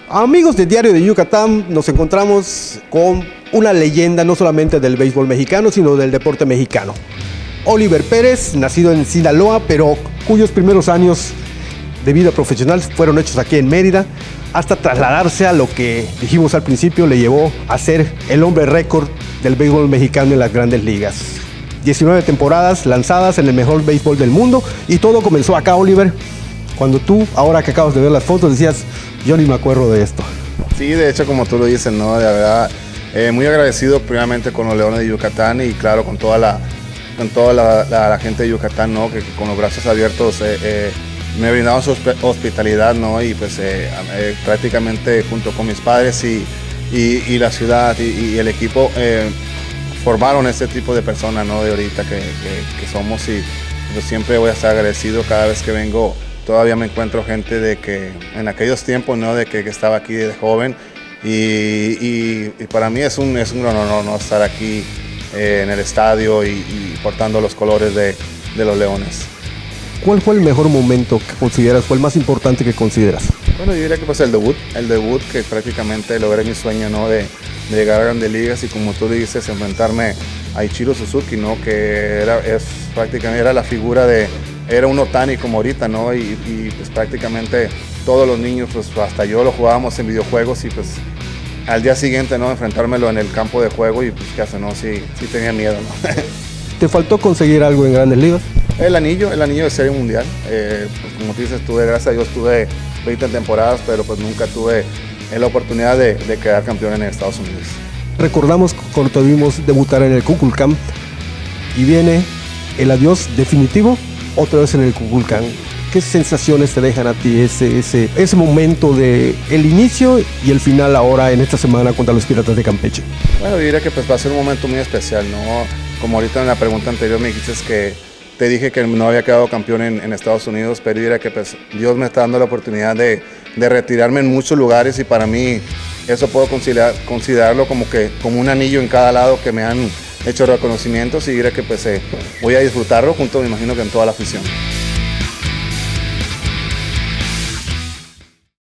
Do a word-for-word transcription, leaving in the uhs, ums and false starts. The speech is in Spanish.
Amigos de Diario de Yucatán, nos encontramos con una leyenda no solamente del béisbol mexicano, sino del deporte mexicano. Oliver Pérez, nacido en Sinaloa, pero cuyos primeros años de vida profesional fueron hechos aquí en Mérida, hasta trasladarse a lo que dijimos al principio le llevó a ser el hombre récord del béisbol mexicano en las grandes ligas. diecinueve temporadas lanzadas en el mejor béisbol del mundo, y todo comenzó acá, Oliver, cuando tú, ahora que acabas de ver las fotos, decías, yo ni me acuerdo de esto. Sí, de hecho, como tú lo dices, ¿no? De verdad, eh, muy agradecido primeramente con los Leones de Yucatán y claro, con toda la, con toda la, la, la gente de Yucatán, ¿no? Que, que con los brazos abiertos eh, eh, me brindaron su hospitalidad, ¿no? Y pues eh, eh, prácticamente junto con mis padres y, y, y la ciudad y, y el equipo eh, formaron este tipo de personas, ¿no? De ahorita que, que, que somos, y yo siempre voy a estar agradecido cada vez que vengo. Todavía me encuentro gente de que en aquellos tiempos, ¿no? De que, que estaba aquí de joven, y, y, y para mí es un, es un gran honor, ¿no? Estar aquí eh, en el estadio y, y portando los colores de, de los Leones. ¿Cuál fue el mejor momento que consideras, fue el más importante que consideras? Bueno, yo diría que pues el debut, el debut que prácticamente logré mi sueño, ¿no? De, de llegar a Grandes Ligas y, como tú dices, enfrentarme a Ichiro Suzuki, ¿no? Que era, es, prácticamente era la figura de, era un Ohtani como ahorita, ¿no? Y, y pues prácticamente todos los niños, pues hasta yo lo jugábamos en videojuegos, y pues al día siguiente, ¿no? Enfrentármelo en el campo de juego, y pues qué hace, ¿no? Sí, sí tenía miedo, ¿no? ¿Te faltó conseguir algo en Grandes Ligas? El anillo, el anillo de Serie Mundial. Eh, pues como tú dices, tuve, gracias a Dios, tuve veinte temporadas, pero pues nunca tuve la oportunidad de, de quedar campeón en Estados Unidos. Recordamos cuando te vimos debutar en el Kukulcán, y viene el adiós definitivo otra vez en el Kukulcán. ¿Qué sensaciones te dejan a ti ese, ese, ese momento de el inicio y el final ahora en esta semana contra los Piratas de Campeche? Bueno, yo diría que pues va a ser un momento muy especial, ¿no? Como ahorita en la pregunta anterior me dijiste que te dije que no había quedado campeón en, en Estados Unidos, pero yo diría que pues Dios me está dando la oportunidad de, de retirarme en muchos lugares, y para mí eso puedo considerar, considerarlo como, que, como un anillo en cada lado que me han hecho reconocimientos, y diría que pues eh, voy a disfrutarlo junto, me imagino, que en toda la afición.